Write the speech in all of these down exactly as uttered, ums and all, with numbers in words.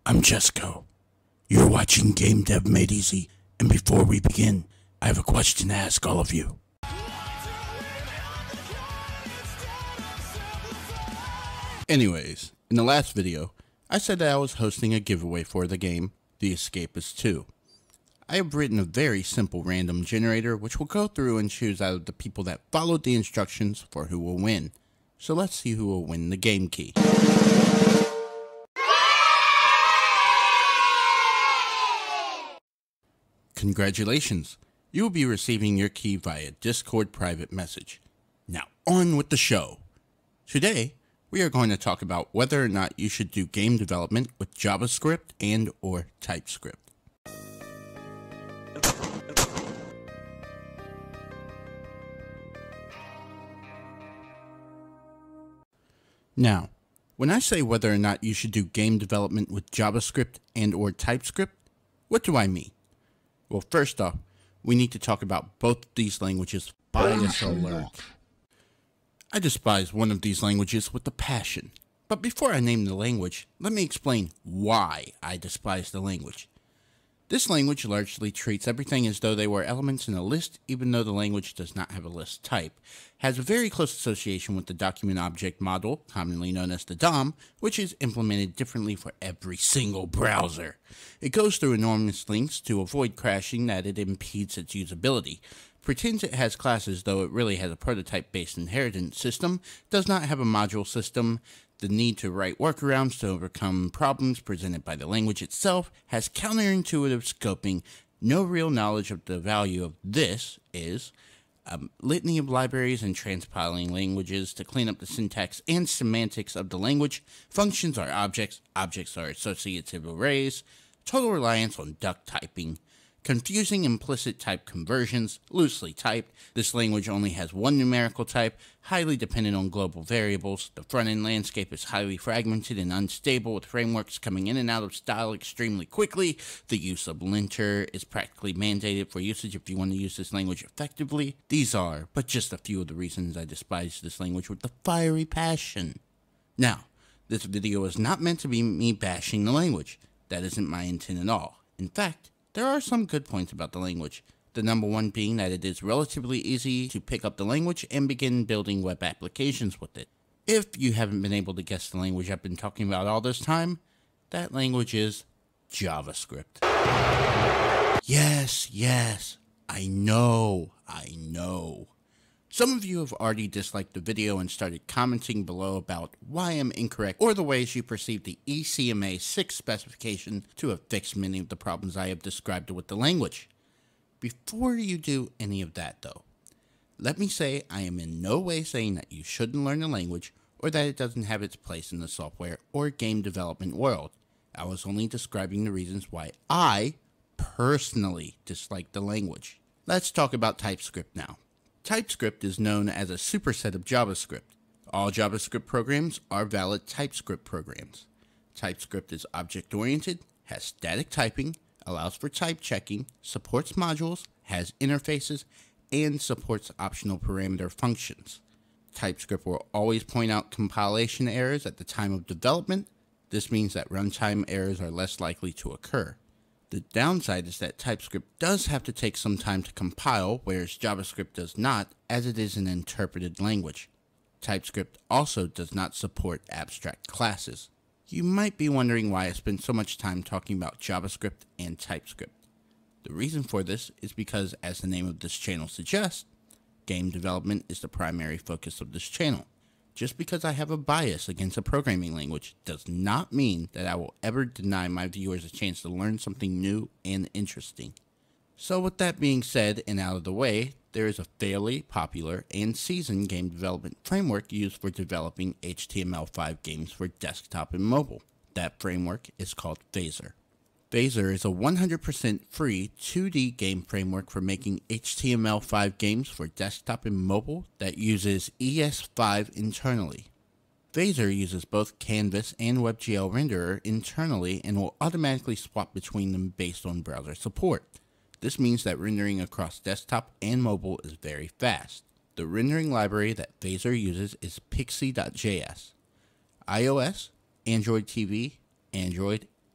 I'm Jesco. You're watching GameDev Made Easy, and before we begin, I have a question to ask all of you. Anyways, in the last video, I said that I was hosting a giveaway for the game, The Escapist two. I have written a very simple random generator which will go through and choose out of the people that followed the instructions for who will win. So let's see who will win the game key. Congratulations! You will be receiving your key via Discord private message. Now on with the show. Today, we are going to talk about whether or not you should do game development with JavaScript and or TypeScript. Now, when I say whether or not you should do game development with JavaScript and or TypeScript, what do I mean? Well, first off, we need to talk about both these languages. Bias alert. I despise one of these languages with a passion. But before I name the language, let me explain why I despise the language. This language largely treats everything as though they were elements in a list, even though the language does not have a list type, has a very close association with the document object model, commonly known as the D O M, which is implemented differently for every single browser. It goes through enormous lengths to avoid crashing that it impedes its usability. Pretends it has classes, though it really has a prototype-based inheritance system, does not have a module system, the need to write workarounds to overcome problems presented by the language itself, has counterintuitive scoping, no real knowledge of the value of this is, a litany of libraries and transpiling languages to clean up the syntax and semantics of the language, functions are objects, objects are associative arrays, total reliance on duck typing, confusing implicit type conversions, loosely typed. This language only has one numerical type, highly dependent on global variables. The front-end landscape is highly fragmented and unstable, with frameworks coming in and out of style extremely quickly. The use of linter is practically mandated for usage if you want to use this language effectively. These are but just a few of the reasons I despise this language with a fiery passion. Now, this video is not meant to be me bashing the language. That isn't my intent at all. In fact, there are some good points about the language, the number one being that it is relatively easy to pick up the language and begin building web applications with it. If you haven't been able to guess the language I've been talking about all this time, that language is JavaScript. Yes, yes, I know, I know. Some of you have already disliked the video and started commenting below about why I'm incorrect or the ways you perceive the E C M A six specification to have fixed many of the problems I have described with the language. Before you do any of that though, let me say I am in no way saying that you shouldn't learn the language or that it doesn't have its place in the software or game development world. I was only describing the reasons why I personally dislike the language. Let's talk about TypeScript now. TypeScript is known as a superset of JavaScript. All JavaScript programs are valid TypeScript programs. TypeScript is object-oriented, has static typing, allows for type checking, supports modules, has interfaces, and supports optional parameter functions. TypeScript will always point out compilation errors at the time of development. This means that runtime errors are less likely to occur. The downside is that TypeScript does have to take some time to compile, whereas JavaScript does not, as it is an interpreted language. TypeScript also does not support abstract classes. You might be wondering why I spent so much time talking about JavaScript and TypeScript. The reason for this is because, as the name of this channel suggests, game development is the primary focus of this channel. Just because I have a bias against a programming language does not mean that I will ever deny my viewers a chance to learn something new and interesting. So with that being said and out of the way, there is a fairly popular and seasoned game development framework used for developing H T M L five games for desktop and mobile. That framework is called Phaser. Phaser is a one hundred percent free two D game framework for making H T M L five games for desktop and mobile that uses E S five internally. Phaser uses both Canvas and WebGL renderer internally and will automatically swap between them based on browser support. This means that rendering across desktop and mobile is very fast. The rendering library that Phaser uses is pixie dot J S. iOS, Android T V, Android,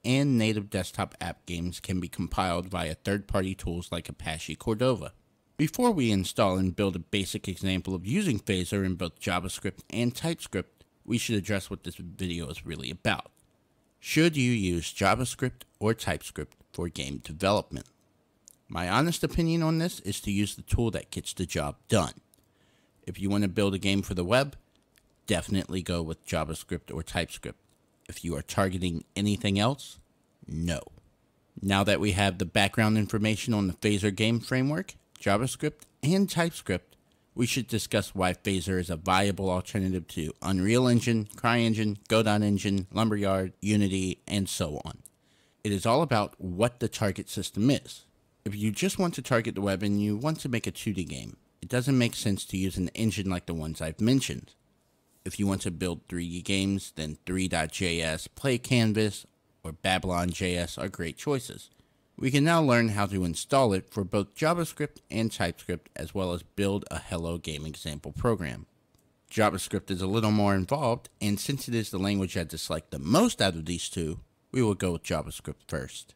and native desktop app games can be compiled via third-party tools like Apache Cordova. Before we install and build a basic example of using Phaser in both JavaScript and TypeScript, we should address what this video is really about. Should you use JavaScript or TypeScript for game development? My honest opinion on this is to use the tool that gets the job done. If you want to build a game for the web, definitely go with JavaScript or TypeScript. If you are targeting anything else, no. Now that we have the background information on the Phaser game framework, JavaScript, and TypeScript, we should discuss why Phaser is a viable alternative to Unreal Engine, CryEngine, Godot Engine, Lumberyard, Unity, and so on. It is all about what the target system is. If you just want to target the web and you want to make a two D game, it doesn't make sense to use an engine like the ones I've mentioned. If you want to build three D games, then three dot J S, PlayCanvas, or Babylon dot J S are great choices. We can now learn how to install it for both JavaScript and TypeScript, as well as build a Hello Game example program. JavaScript is a little more involved, and since it is the language I dislike the most out of these two, we will go with JavaScript first.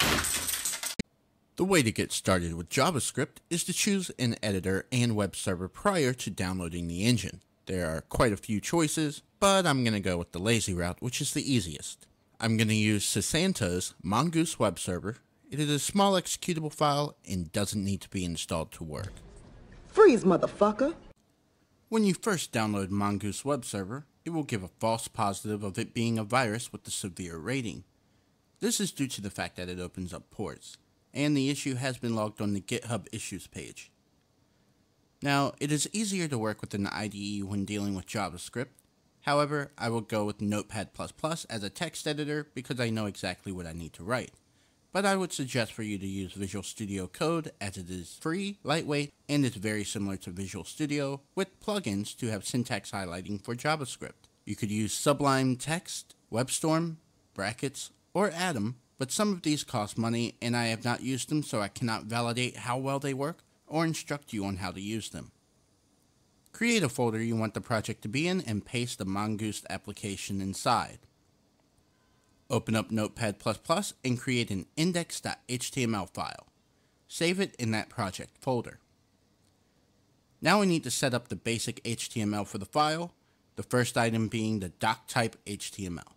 The way to get started with JavaScript is to choose an editor and web server prior to downloading the engine. There are quite a few choices, but I'm going to go with the lazy route, which is the easiest. I'm going to use Sasanto's Mongoose web server. It is a small executable file and doesn't need to be installed to work. Freeze, motherfucker! When you first download Mongoose web server, it will give a false positive of it being a virus with a severe rating. This is due to the fact that it opens up ports, and the issue has been logged on the GitHub issues page. Now, it is easier to work with an I D E when dealing with JavaScript. However, I will go with Notepad plus plus as a text editor because I know exactly what I need to write. But I would suggest for you to use Visual Studio Code as it is free, lightweight, and is very similar to Visual Studio with plugins to have syntax highlighting for JavaScript. You could use Sublime Text, WebStorm, Brackets, or Atom, but some of these cost money and I have not used them, so I cannot validate how well they work or instruct you on how to use them. Create a folder you want the project to be in and paste the Mongoose application inside. Open up Notepad plus plus and create an index dot H T M L file. Save it in that project folder. Now we need to set up the basic H T M L for the file, the first item being the doc type H T M L.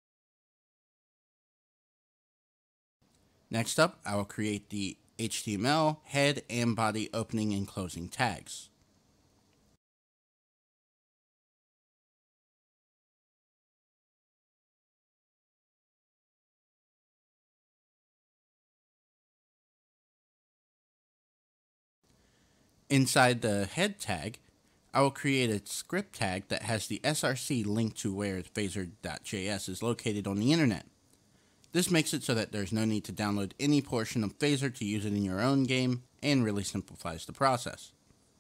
Next up, I will create the H T M L, head, and body opening and closing tags. Inside the head tag, I will create a script tag that has the S R C linked to where Phaser dot J S is located on the internet. This makes it so that there's no need to download any portion of Phaser to use it in your own game, and really simplifies the process.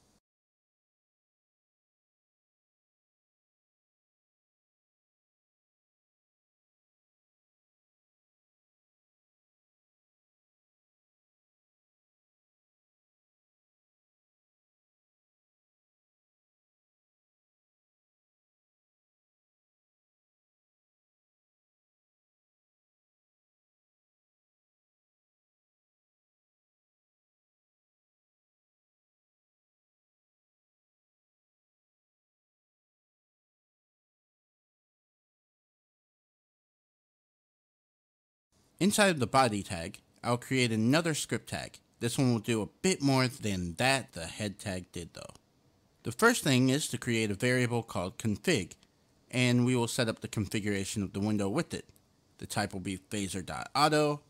Inside of the body tag, I'll create another script tag. This one will do a bit more than that the head tag did though. The first thing is to create a variable called config, and we will set up the configuration of the window with it. The type will be phaser dot auto.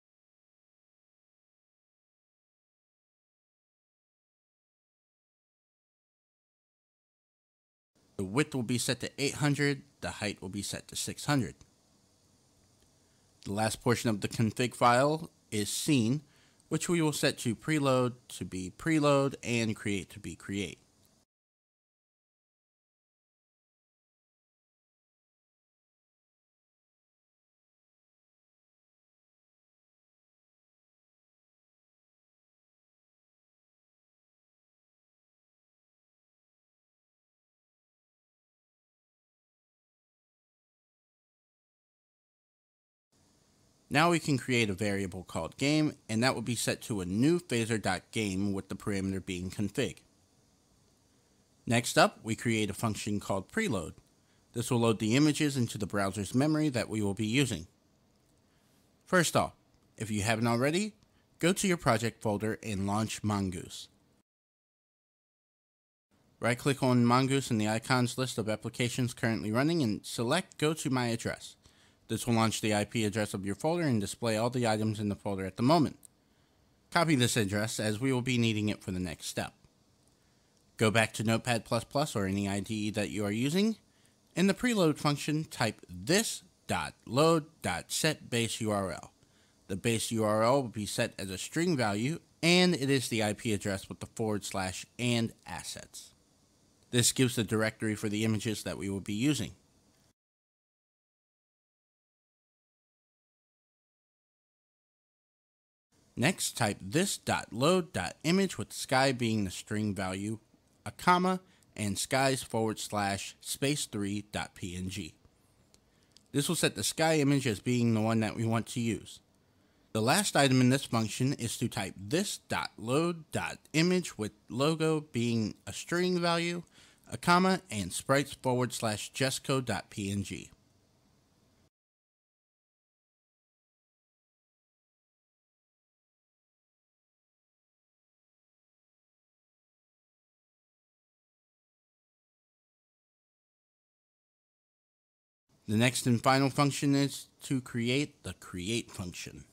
The width will be set to eight hundred, the height will be set to six hundred. The last portion of the config file is scene, which we will set to preload to be preload and create to be create. Now we can create a variable called game, and that will be set to a new phaser.game with the parameter being config. Next up, we create a function called Preload. This will load the images into the browser's memory that we will be using. First off, if you haven't already, go to your project folder and launch Mongoose. Right-click on Mongoose in the icons list of applications currently running and select Go to My Address. This will launch the I P address of your folder and display all the items in the folder at the moment. Copy this address as we will be needing it for the next step. Go back to Notepad plus plus or any I D E that you are using. In the preload function, type this.load.setBaseURL. The base U R L will be set as a string value, and it is the I P address with the forward slash and assets. This gives the directory for the images that we will be using. Next, type this.load.image with sky being the string value, a comma, and skies forward slash space three dot png. This will set the sky image as being the one that we want to use. The last item in this function is to type this.load.image with logo being a string value, a comma, and sprites forward slash jesco.png. The next and final function is to create the create function.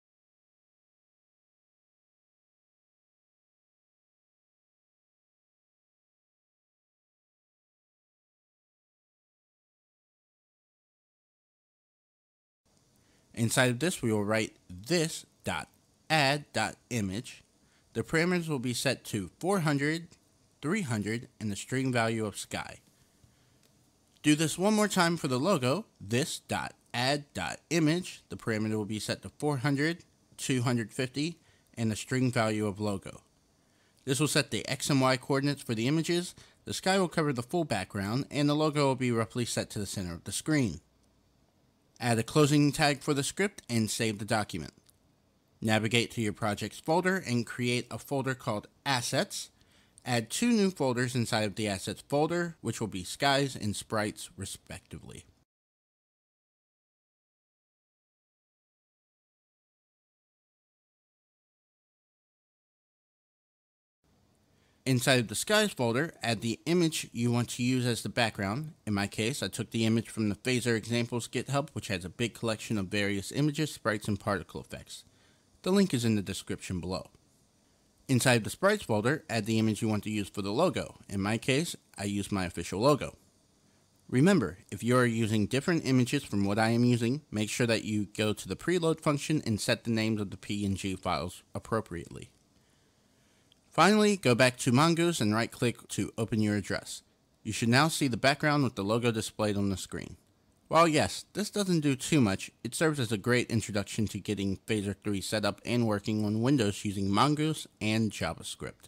Inside of this, we will write this.add.image. The parameters will be set to four hundred, three hundred, and the string value of sky. Do this one more time for the logo, this.add.image. The parameter will be set to four hundred, two hundred fifty, and the string value of logo. This will set the X and Y coordinates for the images, the sky will cover the full background, and the logo will be roughly set to the center of the screen. Add a closing tag for the script and save the document. Navigate to your project's folder and create a folder called Assets. Add two new folders inside of the Assets folder, which will be Skies and Sprites, respectively. Inside of the Skies folder, add the image you want to use as the background. In my case, I took the image from the Phaser Examples GitHub, which has a big collection of various images, sprites, and particle effects. The link is in the description below. Inside the Sprites folder, add the image you want to use for the logo. In my case, I use my official logo. Remember, if you are using different images from what I am using, make sure that you go to the preload function and set the names of the P N G files appropriately. Finally, go back to Mongoose and right-click to open your address. You should now see the background with the logo displayed on the screen. While yes, this doesn't do too much, it serves as a great introduction to getting Phaser three set up and working on Windows using Mongoose and JavaScript.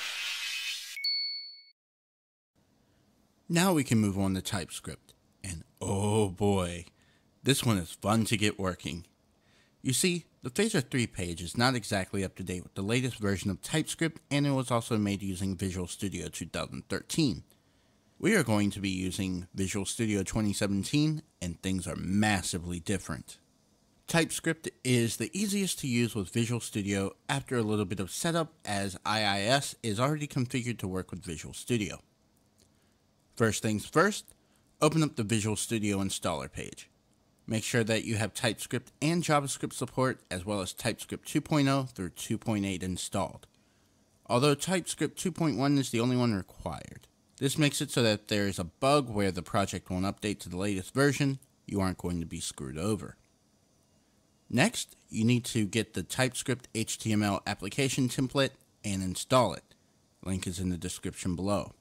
Now we can move on to TypeScript. And oh boy, this one is fun to get working. You see, the Phaser three page is not exactly up to date with the latest version of TypeScript, and it was also made using Visual Studio two thousand thirteen. We are going to be using Visual Studio twenty seventeen, and things are massively different. TypeScript is the easiest to use with Visual Studio after a little bit of setup, as I I S is already configured to work with Visual Studio. First things first, open up the Visual Studio installer page. Make sure that you have TypeScript and JavaScript support, as well as TypeScript two point oh through two point eight installed. Although TypeScript two point one is the only one required. This makes it so that if there is a bug where the project won't update to the latest version, you aren't going to be screwed over. Next, you need to get the TypeScript H T M L application template and install it. Link is in the description below.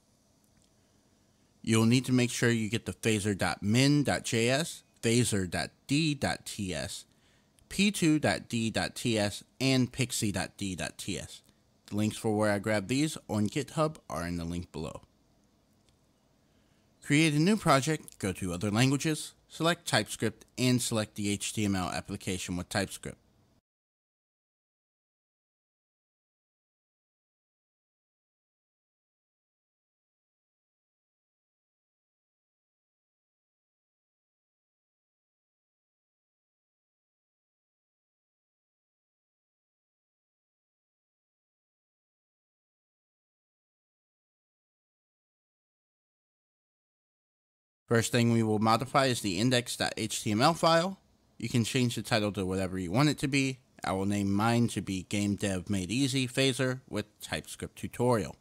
You'll need to make sure you get the phaser.min.js, phaser.d.ts, p two dot d dot t s, and pixie dot d dot t s. The links for where I grabbed these on GitHub are in the link below. Create a new project, go to Other Languages, select TypeScript, and select the H T M L application with TypeScript. First thing we will modify is the index.html file. You can change the title to whatever you want it to be. I will name mine to be GameDev Made Easy Phaser with TypeScript Tutorial.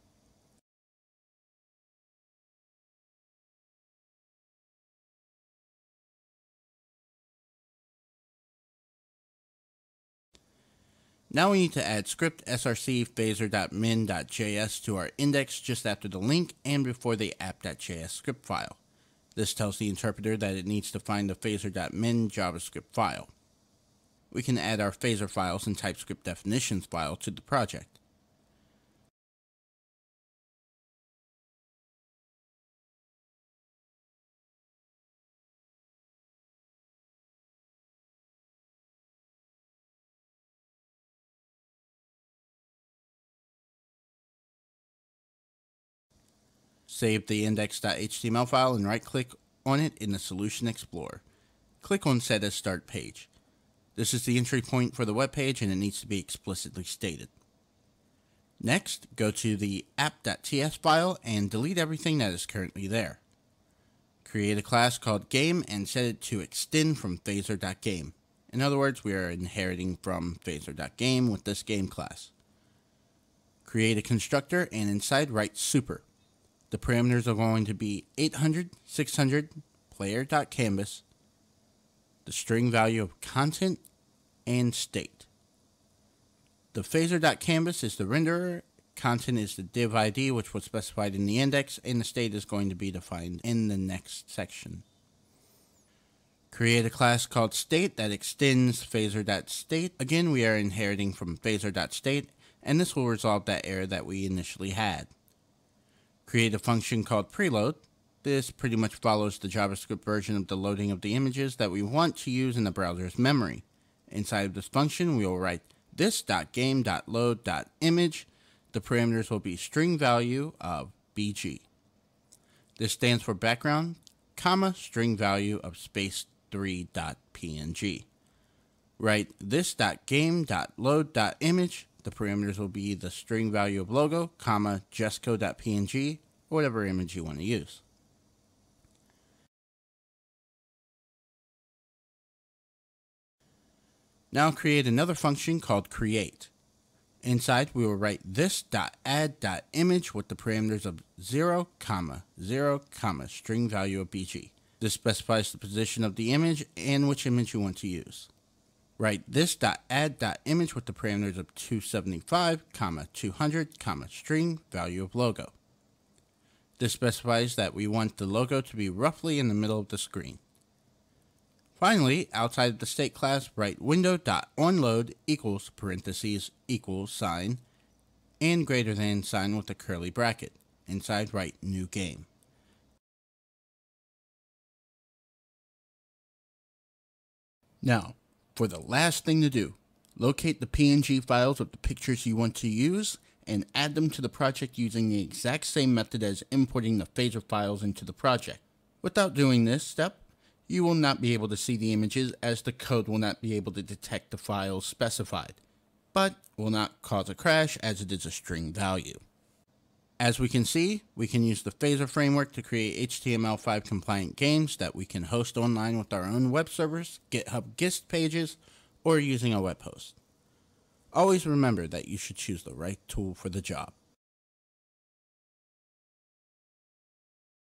Now we need to add script src phaser.min.js to our index just after the link and before the app.js script file. This tells the interpreter that it needs to find the phaser.min JavaScript file. We can add our phaser files and TypeScript definitions file to the project. Save the index.html file and right-click on it in the Solution Explorer. Click on Set as Start Page. This is the entry point for the web page and it needs to be explicitly stated. Next, go to the app.ts file and delete everything that is currently there. Create a class called Game and set it to extend from phaser.game. In other words, we are inheriting from phaser.game with this game class. Create a constructor and inside write super. The parameters are going to be eight hundred, six hundred, player.canvas, the string value of content, and state. The phaser.canvas is the renderer, content is the div I D which was specified in the index, and the state is going to be defined in the next section. Create a class called state that extends phaser.state. Again, we are inheriting from phaser.state, and this will resolve that error that we initially had. Create a function called Preload. This pretty much follows the JavaScript version of the loading of the images that we want to use in the browser's memory. Inside of this function, we will write this.game.load.image. The parameters will be string value of B G. This stands for background, comma, string value of space three.png. Write this.game.load.image. The parameters will be the string value of logo, comma, justco.png, or whatever image you want to use. Now create another function called create. Inside, we will write this.add.image with the parameters of zero, comma, zero, comma, string value of B G. This specifies the position of the image and which image you want to use. Write this.add.image with the parameters of two seventy-five, comma, two hundred, comma, string value of logo. This specifies that we want the logo to be roughly in the middle of the screen. Finally, outside of the state class, write window.onload equals parentheses equals sign and greater than sign with a curly bracket. Inside, write new game. Now, for the last thing to do, locate the P N G files of the pictures you want to use and add them to the project using the exact same method as importing the phaser files into the project. Without doing this step, you will not be able to see the images as the code will not be able to detect the files specified, but will not cause a crash as it is a string value. As we can see, we can use the phaser framework to create H T M L five compliant games that we can host online with our own web servers, GitHub Gist pages, or using a web host. Always remember that you should choose the right tool for the job.